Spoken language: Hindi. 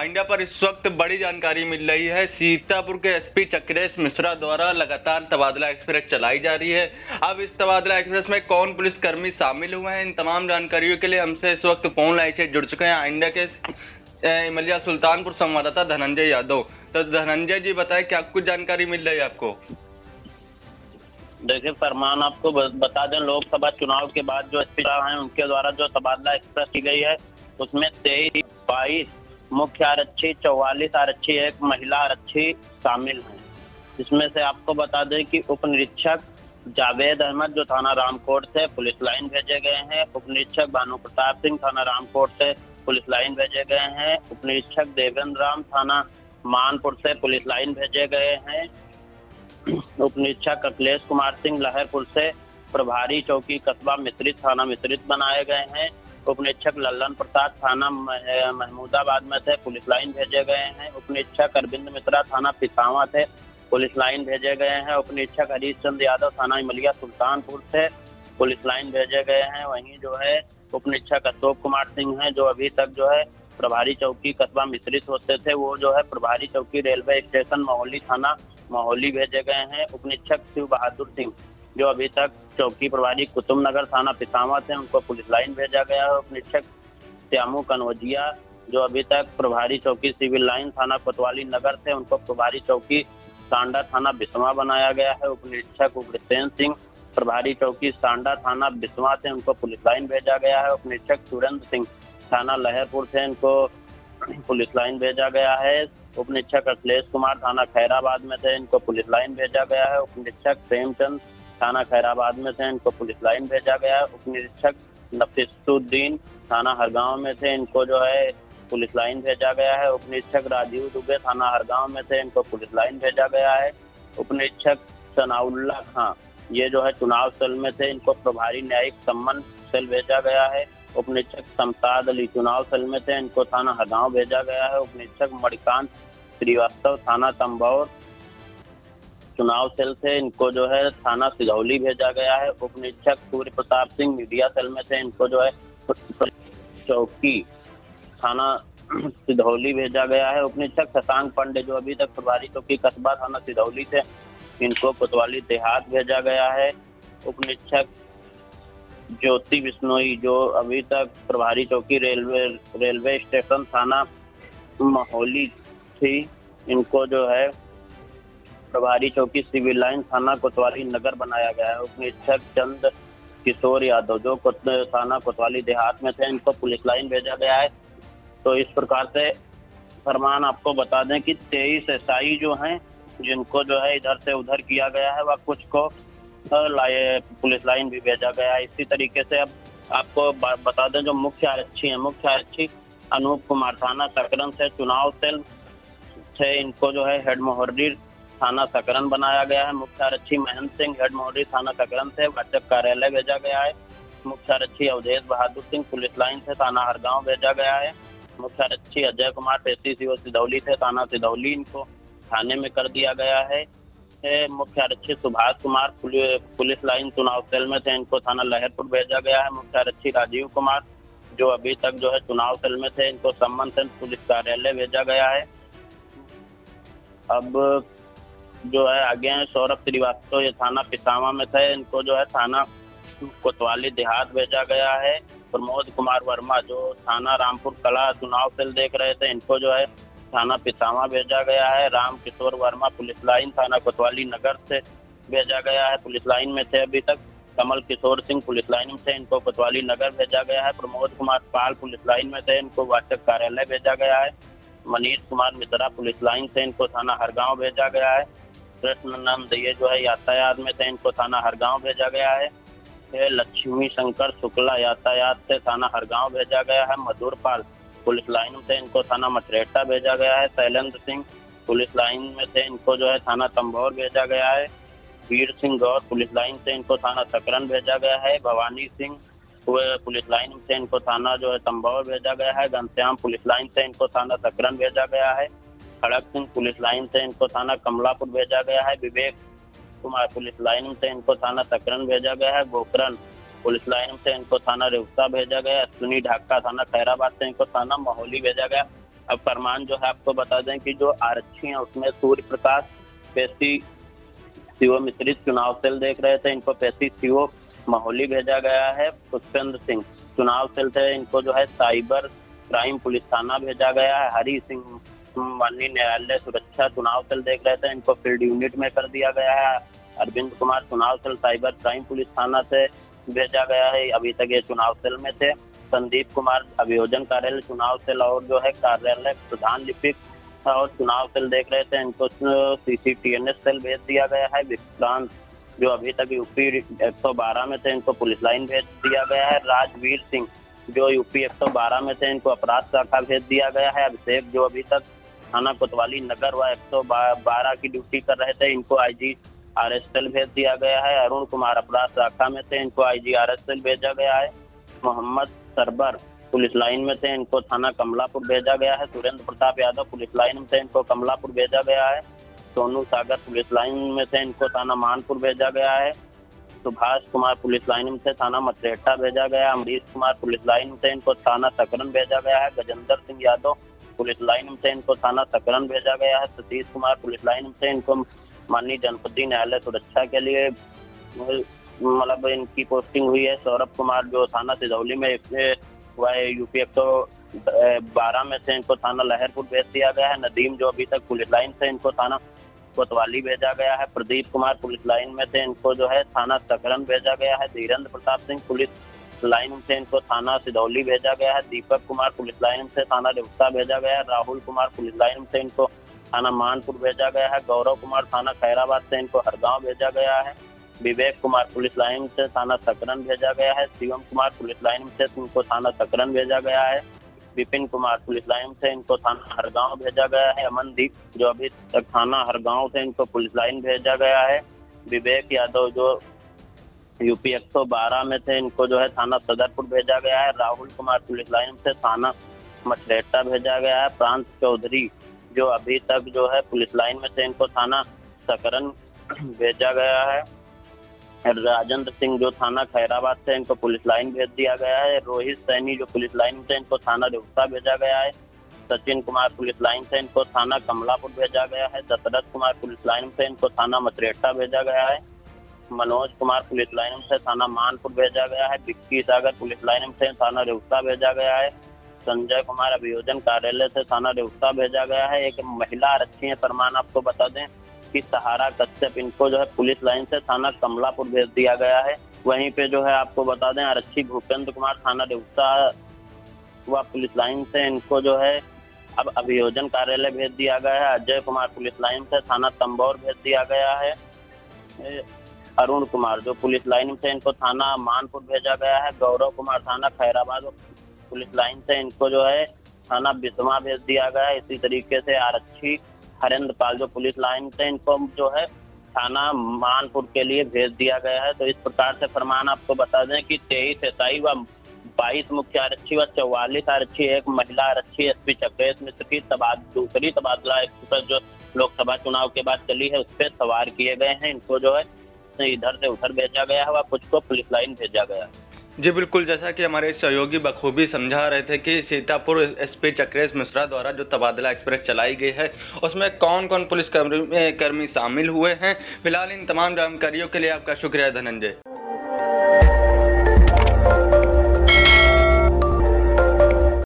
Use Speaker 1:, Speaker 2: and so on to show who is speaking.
Speaker 1: आइंडा पर इस वक्त बड़ी जानकारी मिल रही है। सीतापुर के एसपी चक्रेश मिश्रा द्वारा लगातार तबादला एक्सप्रेस चलाई जा रही है। अब इस तबादला एक्सप्रेस में कौन पुलिसकर्मी शामिल हुए हैं, इन तमाम जानकारियों के लिए हमसे इस वक्त फोन लाइन से जुड़ चुके हैं आइंडा के इमलिया सुल्तानपुर संवाददाता धनंजय यादव। तो धनंजय जी बताएं, क्या कुछ जानकारी मिल रही है आपको?
Speaker 2: देखिए फरमान, आपको बता दें, लोकसभा चुनाव के बाद जो एसपी हैं उनके द्वारा जो तबादला एक्सप्रेस की गई है उसमें 23, 22 मुख्य आरक्षी, 44 आरक्षी, एक महिला आरक्षी शामिल हैं। इसमें से आपको बता दें कि उप निरीक्षक जावेद अहमद जो थाना रामकोट से पुलिस लाइन भेजे गए हैं, उप निरीक्षक भानु प्रताप सिंह थाना रामकोट से पुलिस लाइन भेजे गए हैं, उप निरीक्षक देवेंद्र राम थाना मानपुर से पुलिस लाइन भेजे गए हैं, उप निरीक्षक अखिलेश कुमार सिंह लहरपुर से प्रभारी चौकी कस्बा मिश्रित थाना मिश्रित बनाए गए हैं, उप निरीक्षक लल्लन प्रसाद थाना महमूदाबाद में से पुलिस लाइन भेजे गए हैं, उप निरीक्षक अरविंद मिश्रा थाना पिसावा से पुलिस लाइन भेजे गए हैं, उप निरीक्षक हरीश चंद्र यादव थाना इमलिया सुल्तानपुर से पुलिस लाइन भेजे गए हैं। वहीं जो है उप निरीक्षक अशोक कुमार सिंह हैं जो अभी तक जो है प्रभारी चौकी कस्बा मिश्रित होते थे, वो जो है प्रभारी चौकी रेलवे स्टेशन मोहाली थाना मोहाली भेजे गए हैं। उप निरीक्षक शिव बहादुर सिंह जो अभी तक चौकी प्रभारी कुतुब नगर थाना पिसावा से, उनको पुलिस लाइन भेजा गया है। उप निरीक्षक श्यामू कनौजिया जो अभी तक प्रभारी चौकी सिविल लाइन थाना कोतवाली नगर से, उनको प्रभारी चौकी सांडा थाना बिस्वा बनाया गया है। उप निरीक्षक उग्रसेन सिंह प्रभारी चौकी सांडा थाना बिस्वा से, उनको पुलिस लाइन भेजा गया है। उप निरीक्षक सुरेंद्र सिंह थाना लहरपुर से इनको पुलिस लाइन भेजा गया है। उप निरीक्षक अखिलेश कुमार थाना खैराबाद में से, इनको पुलिस लाइन भेजा गया है। उप निरीक्षक प्रेमचंद थाना खैराबाद में से, इनको पुलिस लाइन भेजा गया है। उप निरीक्षक नफीसुद्दीन थाना हरगांव में से, इनको जो है पुलिस लाइन भेजा गया है। उप निरीक्षक राजीव दुबे थाना हरगांव में से, इनको पुलिस लाइन भेजा गया है। उप निरीक्षक सनाउल्ला खां ये जो है चुनाव सेल में से, इनको प्रभारी न्यायिक सम्मान सेल भेजा गया है। उप निरीक्षक शमशाद अली चुनाव सेल में से, इनको थाना हरगांव भेजा गया है। उप निरीक्षक मणिकांत श्रीवास्तव थाना तंबौर चुनाव सेल से, इनको जो है थाना सिधौली भेजा गया है। उप निरीक्षक सूर्य प्रताप सिंह मीडिया सेल में से, इनको जो है चौकी थाना सिधौली भेजा गया है। उप निरीक्षक शशांक पांडे जो अभी तक प्रभारी चौकी कस्बा थाना सिधौली से, इनको कोतवाली देहात भेजा गया है। उप निरीक्षक ज्योति बिश्नोई जो अभी तक प्रभारी चौकी रेलवे स्टेशन थाना मोहाली थी, इनको जो है प्रभारी चौकी सिविल लाइन थाना कोतवाली नगर बनाया गया है। उप निरीक्षक चंद किशोर यादव जो थाना कोतवाली देहात में थे, इनको पुलिस लाइन भेजा गया है। तो इस प्रकार से फरमान आपको बता दें कि 23 एसआई जो हैं जिनको जो है इधर से उधर किया गया है, वह कुछ को पुलिस लाइन भी भेजा गया है। इसी तरीके से अब आपको बता दें जो मुख्य आरक्षी हैं, मुख्य आरक्षी अनूप कुमार थाना सकरन से चुनाव सेल से, इनको जो है हेड मोहर्री थाना सकरन बनाया गया है। मुख्य आरक्षी महेंद्र सिंह हेड मोहर्री थाना सकरन से वाचक कार्यालय भेजा गया है। मुख्य आरक्षी अवधेश बहादुर सिंह पुलिस लाइन से थाना हरगांव भेजा गया है। मुख्य आरक्षी अजय कुमार पेशी सिधौली से थाना सिधौली, इनको थाने में कर दिया गया है। मुख्य आरक्षी सुभाष कुमार पुलिस लाइन चुनाव सेल में थे, इनको थाना लहरपुर भेजा गया है। मुख्य आरक्षी राजीव कुमार जो अभी तक जो है चुनाव सेल में थे, इनको सम्मान सेल पुलिस कार्यालय भेजा गया है। अब जो है आगे हैं सौरभ श्रीवास्तव, ये थाना पिसावा में थे, इनको जो है थाना कोतवाली देहात भेजा गया है। प्रमोद कुमार वर्मा जो थाना रामपुर कला चुनाव सेल देख रहे थे, इनको जो है थाना पिसावा भेजा गया है। राम किशोर वर्मा पुलिस लाइन थाना कोतवाली नगर से भेजा गया है, पुलिस लाइन में थे अभी तक। कमल किशोर सिंह पुलिस लाइन में थे, इनको कोतवाली नगर भेजा गया है। प्रमोद कुमार पाल पुलिस लाइन में थे, इनको वाचक कार्यालय भेजा गया है। मनीष कुमार मिश्रा पुलिस लाइन से, इनको थाना हरगांव भेजा गया है। कृष्णनंद ये जो है यातायात में थे, इनको थाना हरगांव भेजा गया है। लक्ष्मी शंकर शुक्ला यातायात से थाना हरगांव भेजा गया है। मधुर पाल पुलिस लाइन से, इनको थाना मटरेटा भेजा गया है। शैलेंद्र सिंह पुलिस लाइन में से, इनको जो है थाना तंबौर भेजा गया है। वीर सिंह गौर पुलिस लाइन से, इनको थाना सकरन भेजा गया है। भवानी सिंह पुलिस लाइन से, इनको थाना जो है तंबौर भेजा गया है। घनश्याम पुलिस लाइन से, इनको थाना सकरन भेजा गया है। खड़क सिंह पुलिस लाइन से, इनको थाना कमलापुर भेजा गया है। विवेक कुमार पुलिस लाइन से, इनको थाना सकरन भेजा गया है। गोकरण पुलिस लाइन से इनको थाना रेउसा भेजा गया। अश्विनी ढाका थाना खैराबाद से इनको थाना मोहाली भेजा गया। अब फरमान जो है आपको बता दें कि जो आरक्षी हैं उसमें सूर्य प्रकाश पेशी सीओ मिश्रित चुनाव सेल देख रहे थे, इनको पेशी सीओ मोहाली भेजा गया है। पुष्पेंद्र सिंह चुनाव सेल थे, इनको जो है साइबर क्राइम पुलिस थाना भेजा गया है। हरी सिंह माननीय न्यायालय सुरक्षा चुनाव सेल देख रहे थे, इनको फील्ड यूनिट में कर दिया गया है। अरविंद कुमार चुनाव सेल साइबर क्राइम पुलिस थाना से भेजा गया है, अभी तक ये चुनाव सेल में थे। संदीप कुमार अभियोजन कार्यालय चुनाव सेल और जो है कार्यालय प्रधान लिपिक और चुनाव सेल देख रहे थे, इनको CCTNS सेल भेज दिया गया है। विक्रांत जो अभी तक यूपी 112 में थे, इनको पुलिस लाइन भेज दिया गया है। राजवीर सिंह जो यूपी 112 में थे, इनको अपराध शाखा भेज दिया गया है। अभिषेक जो अभी तक थाना कोतवाली नगर व 112 की ड्यूटी कर रहे थे, इनको IGRS सेल भेज दिया गया है। अरुण कुमार अपराध शाखा में थे, इनको IGRS सेल भेजा गया है। मोहम्मद सरबर पुलिस लाइन में थे, इनको थाना कमलापुर भेजा गया है। सुरेंद्र प्रताप यादव पुलिस लाइन में थे, इनको कमलापुर भेजा गया है। सोनू सागर पुलिस लाइन में थे, इनको थाना मानपुर भेजा गया है। सुभाष कुमार पुलिस लाइन में थे, थाना मचरेटा भेजा गया। अमरीश कुमार पुलिस लाइन में थे, इनको थाना सकरन भेजा गया है। गजेंद्र सिंह यादव पुलिस लाइन में थे, इनको थाना सकरन भेजा गया है। सतीश कुमार पुलिस लाइन में थे, इनको माननीय जनपदीय न्यायालय सुरक्षा के लिए मतलब इनकी पोस्टिंग हुई है। सौरभ कुमार जो थाना सिधौली में वह यूपी 112 में थे, इनको थाना लहरपुर भेज दिया गया है। नदीम जो अभी तक पुलिस लाइन से, इनको थाना कोतवाली भेजा गया है। प्रदीप कुमार पुलिस लाइन में थे, इनको जो है थाना सकरन भेजा गया है। धीरेन्द्र प्रताप सिंह पुलिस लाइन में थे, इनको थाना सिधौली भेजा गया है। दीपक कुमार पुलिस लाइन से थाना रेउसा भेजा गया है। राहुल कुमार पुलिस लाइन में से, इनको थाना मानपुर भेजा गया है। गौरव कुमार थाना खैराबाद से, इनको हरगांव भेजा गया है। विवेक कुमार पुलिस लाइन से थाना सकरन भेजा गया है। शिवम कुमार पुलिस लाइन से, इनको थाना सकरन भेजा गया है। विपिन कुमार पुलिस लाइन से, इनको थाना हरगांव भेजा गया है। अमनदीप जो अभी तक थाना हरगांव से, इनको पुलिस लाइन भेजा गया है। विवेक यादव जो यूपी 112 में थे, इनको जो है थाना सदरपुर भेजा गया है। राहुल कुमार पुलिस लाइन से थाना मचरेटा भेजा गया है। प्रांत चौधरी जो अभी तक जो है पुलिस लाइन में थे, इनको थाना सकरन भेजा गया है। राजेंद्र सिंह जो थाना खैराबाद से, इनको पुलिस लाइन भेज दिया गया है। रोहित सैनी जो पुलिस लाइन से, इनको थाना रेउसा भेजा गया है। सचिन कुमार पुलिस लाइन से, इनको थाना कमलापुर भेजा गया है। दशरथ कुमार पुलिस लाइन से, इनको थाना मचरेटा भेजा गया है। मनोज कुमार पुलिस लाइन से, थाना मानपुर भेजा गया है। विक्की सागर पुलिस लाइन से, थाना रेउसा भेजा गया है। संजय कुमार अभियोजन कार्यालय से, थाना रेउसा भेजा गया है। एक महिला आरक्षी है, फरमान आपको बता दें कि सहारा कश्यप, इनको जो है पुलिस लाइन से थाना कमलापुर भेज दिया गया है। वहीं पे जो है आपको बता दें आरक्षी भूपेंद्र कुमार थाना रेउसा व पुलिस लाइन से, इनको जो है अब अभियोजन कार्यालय भेज दिया गया है। अजय कुमार पुलिस लाइन से, थाना तंबौर भेज दिया गया है। अरुण कुमार जो पुलिस लाइन से, इनको थाना मानपुर भेजा गया है। गौरव कुमार थाना खैराबाद पुलिस लाइन से, इनको जो है थाना बिस्वा भेज दिया गया है। इसी तरीके से आरक्षी हरेंद्र पाल जो पुलिस लाइन से, इनको जो है थाना मानपुर के लिए भेज दिया गया है। तो इस प्रकार से फरमान आपको बता दें कि 23 SI व 22 मुख्य आरक्षी व 44 आरक्षी, एक महिला आरक्षी SP चक्रेश मिश्र की दूसरी तबादला एक्सप्रेस जो लोकसभा चुनाव के बाद चली है, उस पर सवार किए गए हैं। इनको जो है इधर से उधर भेजा गया है व कुछ को पुलिस लाइन भेजा गया है।
Speaker 1: जी बिल्कुल, जैसा कि हमारे सहयोगी बखूबी समझा रहे थे कि सीतापुर SP चक्रेश मिश्रा द्वारा जो तबादला एक्सप्रेस चलाई गई है उसमें कौन कौन पुलिस कर्मी शामिल हुए हैं। फिलहाल इन तमाम जानकारियों के लिए आपका शुक्रिया धनंजय।